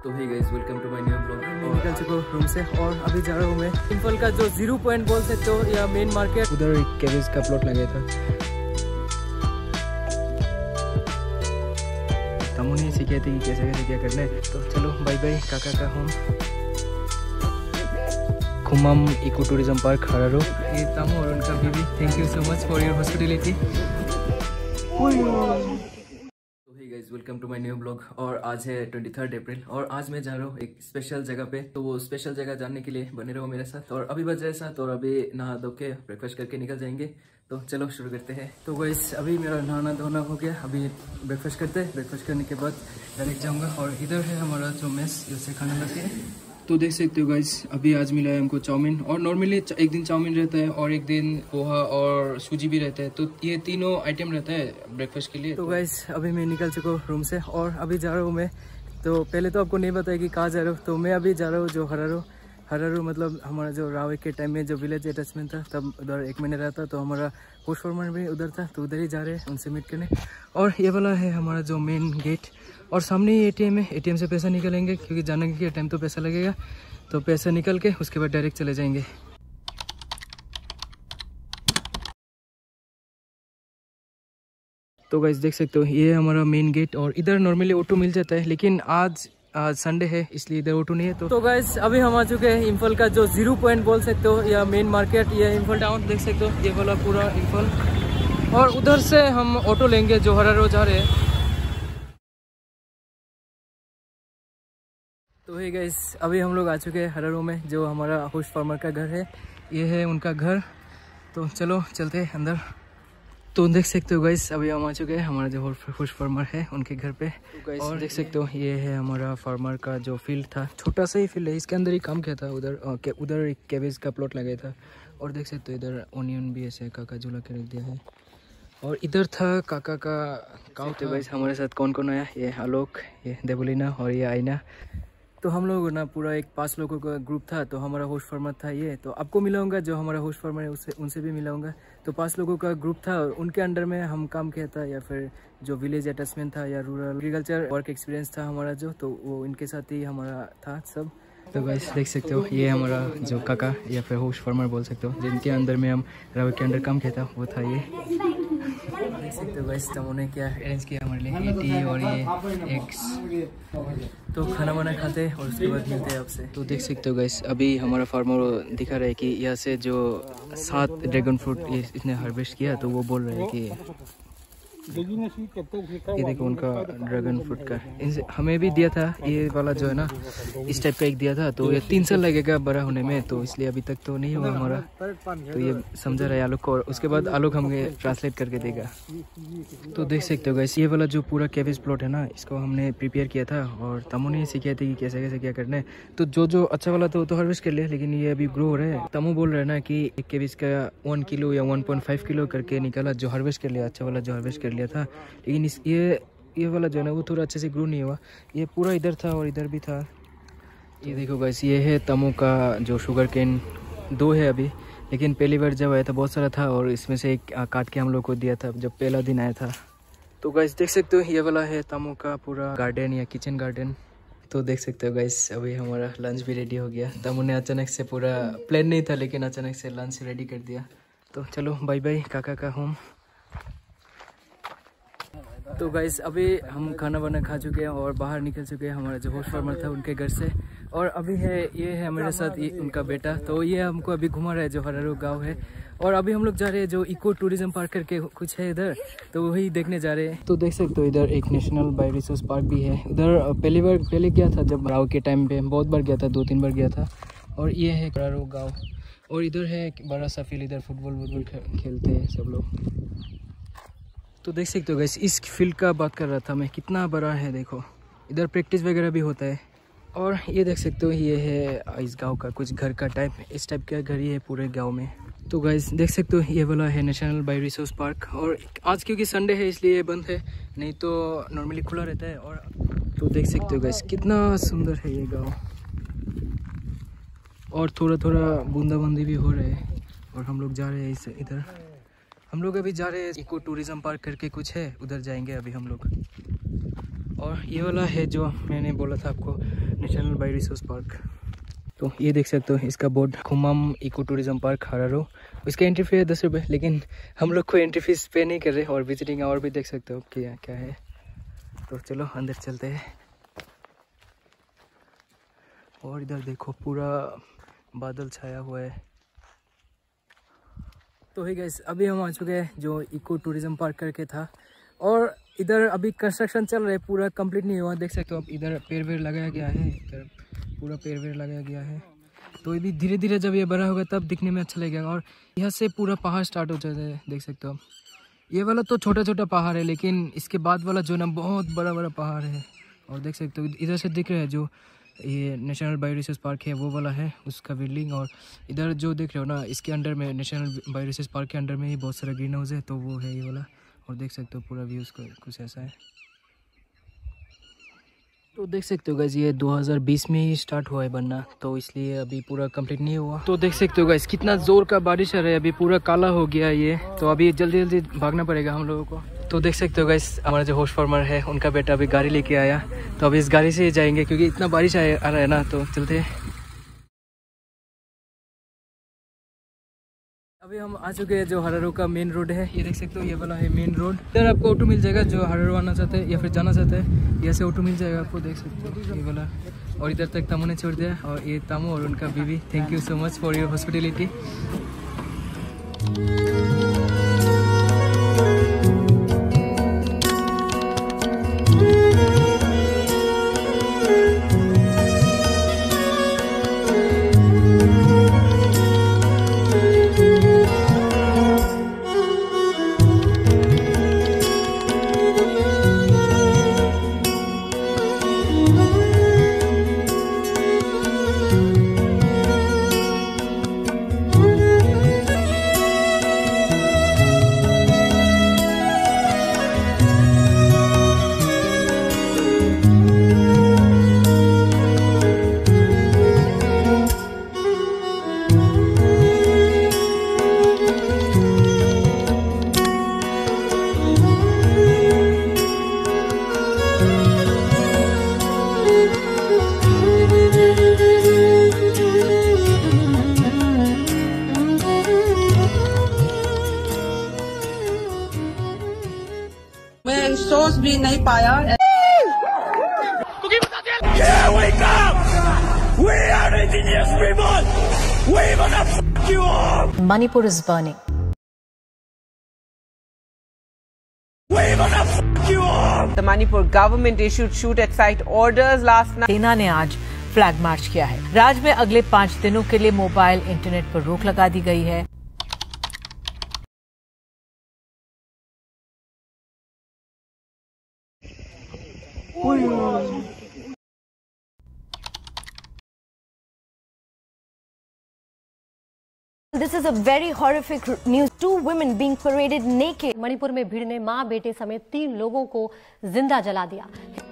तो hey guys, welcome to my new blog. मैं निकल चुका हूँ रूम से और अभी जा रहा हूँ मैं इम्फाल का जो 0 पॉइंट बोल सकते हो या मेन मार्केट, उधर एक कैबेज का प्लॉट लगा था। तमु ने सिखाए थे कि कैसे कैसे क्या करना है। तो चलो बाय बाय काका का home Khumam eco tourism park Hararo. ये तमु और उनका बीवी, thank you so much for your hospitality. Welcome to my new blog. और आज है 23 अप्रैल और आज मैं जा रहा हूँ एक स्पेशल जगह पे। तो वो स्पेशल जगह जानने के लिए बने रहो मेरे साथ। और अभी बज रहे 7 और अभी नहा धो के ब्रेकफास्ट करके निकल जाएंगे। तो चलो शुरू करते हैं। तो गाइस अभी मेरा नहाना धोना हो गया, अभी ब्रेकफास्ट करते हैं। ब्रेकफास्ट करने के बाद डायरेक्ट जाऊँगा और इधर है हमारा जो मेस, इससे खाना लाते हैं। तो देख सकते हो गाइस, अभी आज मिला है हमको चाउमीन। और नॉर्मली एक दिन चाउमीन रहता है और एक दिन पोहा और सूजी भी रहता है। तो ये तीनों आइटम रहता है ब्रेकफास्ट के लिए। तो गाइस अभी मैं निकल चुका हूँ रूम से और अभी जा रहा हूँ मैं। तो पहले तो आपको नहीं बताया कि कहाँ जा रहा हूँ। तो मैं अभी जा रहा हूँ जो हरारो मतलब हमारा जो रावे के टाइम में जो विलेज अटैचमेंट था, तब उधर एक महीने रहता। तो हमारा पोस्ट फार्मर भी उधर था, तो उधर ही जा रहे हैं उनसे मीट करने। और ये वाला है हमारा जो मेन गेट और सामने ही ATM है। ATM से पैसा निकलेंगे क्योंकि जाने के टाइम तो पैसा लगेगा। तो पैसा निकल के उसके बाद डायरेक्ट चले जाएंगे। तो गाइस देख सकते हो ये है हमारा मेन गेट और इधर नॉर्मली ऑटो मिल जाता है, लेकिन आज संडे है इसलिए इधर ऑटो नहीं है। तो गाइस अभी हम आ चुके हैं इम्फाल का जो 0 पॉइंट बोल सकते हो या मेन मार्केट। ये इम्फाल टाउन देख सकते हो, ये वाला पूरा इम्फाल। और उधर से हम ऑटो लेंगे जो हरारो जा रहे हैं। तो हे गाइस अभी हम लोग आ चुके हैं हरारो में, जो हमारा होस्ट फार्मर का घर है। ये है उनका घर। तो चलो चलते हैं अंदर। तो देख सकते हो गाइस अभी हम आ चुके हैं हमारा जो होस्ट फार्मर है उनके घर पे। तो और देख सकते हो ये है हमारा फार्मर का जो फील्ड था, छोटा सा ही फील्ड है, इसके अंदर ही काम किया था। उधर एक कैबेज का प्लॉट लगाया था। और देख सकते हो इधर ओनियन भी ऐसे काका झूला के रख दिया है। और इधर था काका का काउ। तो गाइस हमारे साथ कौन कौन आया, ये आलोक, ये देवलीना और ये आईना। तो हम लोग ना पूरा एक 5 लोगों का ग्रुप था। तो हमारा होस्ट फार्मर था ये, तो आपको मिलाऊंगा जो हमारा होस्ट फार्मर है उनसे भी मिलाऊंगा। तो 5 लोगों का ग्रुप था, उनके अंडर में हम काम किया था, या फिर जो विलेज अटैचमेंट था या रूरल एग्रीकल्चर वर्क एक्सपीरियंस था हमारा जो, तो वो इनके साथ ही हमारा था सब। तो गाइस देख सकते हो ये हमारा जो काका या फिर होस्ट फार्मर बोल सकते हो, जिनके अंदर में हम रावे के अंडर काम किया था, वो था ये। देख सकते हो गाइस तमोने क्या अरेंज किया हमारे लिए, टी और ये एग्स। तो खाना वाना खाते हैं और उसके बाद मिलते हैं आपसे। तो देख सकते हो गाइस अभी हमारा फार्मर दिखा रहा है कि यहाँ से जो 7 ड्रैगन फ्रूट इसने हार्वेस्ट किया। तो वो बोल रहे हैं कि ये देखो उनका ड्रैगन फ्रूट का हमें भी दिया था। ये वाला जो है ना इस टाइप का एक दिया था। तो ये 3 साल लगेगा बड़ा होने में, तो इसलिए अभी तक तो नहीं हुआ हमारा। तो ये समझा रहा है आलोक को, और उसके बाद आलोक हमें ट्रांसलेट करके देगा। तो देख सकते हो गाइस ये वाला जो पूरा कैबेज प्लॉट है ना, इसको हमने प्रिपेयर किया था और तमु ने सिखाया था कि कैसे कैसे क्या करना है। तो जो अच्छा वाला था वो तो हार्वेस्ट कर लिया, लेकिन ये अभी ग्रो हो रहा है। तमु बोल रहा है ना कि एक कैबेज का 1 किलो या 1.5 किलो करके निकाला, जो हार्वेस्ट कर लिया, अच्छा वाला जो हार्वेस्ट कर लिया था। लेकिन ये वाला जो है ना वो थोड़ा अच्छे से ग्रो नहीं हुआ। ये पूरा इधर था और इधर भी था। ये देखो गाइस ये है तमु का जो शुगर केन 2 है अभी, लेकिन पहली बार जब आया था बहुत सारा था और इसमें से एक काट के हम लोग को दिया था जब पहला दिन आया था। तो गाइस देख सकते हो ये वाला है तमु का पूरा गार्डन या किचन गार्डन। तो देख सकते हो गाइस अभी हमारा लंच भी रेडी हो गया। तमु ने अचानक से, पूरा प्लान नहीं था लेकिन अचानक से लंच रेडी कर दिया। तो चलो बाय बाय काका का होम। तो गाइस अभी हम खाना वाना खा चुके हैं और बाहर निकल चुके हैं हमारा जो होस्ट फार्मर था उनके घर से। और अभी ये है मेरे साथ ये उनका बेटा। तो ये हमको अभी घुमा रहा है जो हरारो गांव है। और अभी हम लोग जा रहे हैं जो इको टूरिज्म पार्क करके कुछ है इधर, तो वही देखने जा रहे हैं। तो देख सकते हो इधर एक नेशनल बायो रिसोर्स पार्क भी है। उधर पहले गया था जब राव के टाइम पे, बहुत बार गया था, 2-3 बार गया था। और ये है हरारो गाँव और इधर है एक बड़ा सा फील्ड, इधर फुटबॉल खेलते हैं सब लोग। तो देख सकते हो गाइस इस फील्ड का बात कर रहा था मैं, कितना बड़ा है देखो। इधर प्रैक्टिस वगैरह भी होता है। और ये देख सकते हो ये है इस गांव का कुछ घर का टाइप, इस टाइप का घर ही है पूरे गांव में। तो गाइस देख सकते हो ये वाला है नेशनल बायो रिसोर्स पार्क। और आज क्योंकि संडे है इसलिए ये बंद है, नहीं तो नॉर्मली खुला रहता है। और तो देख सकते हो गाइस कितना सुंदर है ये गाँव। और थोड़ा थोड़ा बूंदाबांदी भी हो रहा है। और हम लोग जा रहे हैं इधर, हम लोग अभी जा रहे हैं इको टूरिज्म पार्क करके कुछ है, उधर जाएंगे अभी हम लोग। और ये वाला है जो मैंने बोला था आपको, नेशनल बायो रिसोर्स पार्क। तो ये देख सकते हो इसका board, Khumam eco tourism park Hararo. इसका एंट्री फी है 10 रुपये, लेकिन हम लोग को एंट्री फीस पे नहीं कर रहे। और विजिटिंग आवर भी देख सकते हो क्या क्या है। तो चलो अंदर चलते हैं। और इधर देखो पूरा बादल छाया हुआ है। तो ही गाइस, अभी हम आ चुके हैं जो इको टूरिज्म पार्क करके था। और इधर अभी कंस्ट्रक्शन चल रहा है, पूरा कंप्लीट नहीं हुआ। देख सकते हो आप, इधर पेड़ वेड़ लगाया गया है, इधर पूरा पेड़ वेड़ लगाया गया है। तो ये भी धीरे धीरे जब ये बड़ा होगा तब दिखने में अच्छा लगेगा। और यहाँ से पूरा पहाड़ स्टार्ट हो जाता है, देख सकते हो आप। ये वाला तो छोटा छोटा पहाड़ है, लेकिन इसके बाद वाला जो ना बहुत बड़ा बड़ा पहाड़ है। और देख सकते हो इधर से दिख रहा है जो ये नेशनल बायो रिसोर्स पार्क है, वो वाला है उसका बिल्डिंग। और इधर जो देख रहे हो ना, इसके अंडर में, नेशनल बायो रिसोर्स पार्क के अंडर में ही बहुत सारा ग्रीन हाउस है, तो वो है ये वाला। और देख सकते हो पूरा व्यू उसका कुछ ऐसा है। तो देख सकते हो गाइस, ये 2020 में ही स्टार्ट हुआ है बनना, तो इसलिए अभी पूरा कंप्लीट नहीं हुआ। तो देख सकते हो गाइस कितना जोर का बारिश आ रहा है, अभी पूरा काला हो गया ये। तो अभी जल्दी जल्दी भागना पड़ेगा हम लोगों को। तो देख सकते हो गाइस, हमारा जो होस्ट फार्मर है उनका बेटा अभी गाड़ी लेके आया। तो अभी इस गाड़ी से ही जाएंगे क्योंकि इतना बारिश आ रहा है ना। तो चलते हैं। अभी हम आ चुके हैं जो हरारो का मेन रोड है। ये देख सकते हो, ये वाला है मेन रोड। इधर आपको ऑटो मिल जाएगा जो हरारो आना चाहते हैं या फिर जाना चाहते हैं, यहाँ से ऑटो मिल जाएगा आपको, देख सकते हो ये वाला। और इधर तक तामू ने छोड़ दिया। और ये तामू और उनका बीवी, thank you so much for your hospitality. मैं सोच भी नहीं पाया। Here we come! We are indigenous people! We wanna f*** you up! Manipur is burning. We wanna f*** you up! The Manipur government issued shoot at site orders last night. सेना ने आज flag march किया है। राज्य में अगले 5 दिनों के लिए मोबाइल इंटरनेट पर रोक लगा दी गई है। This is a very horrific news. 2 women being paraded naked. Manipur में भीड़ ने मां बेटे समेत 3 लोगों को जिंदा जला दिया।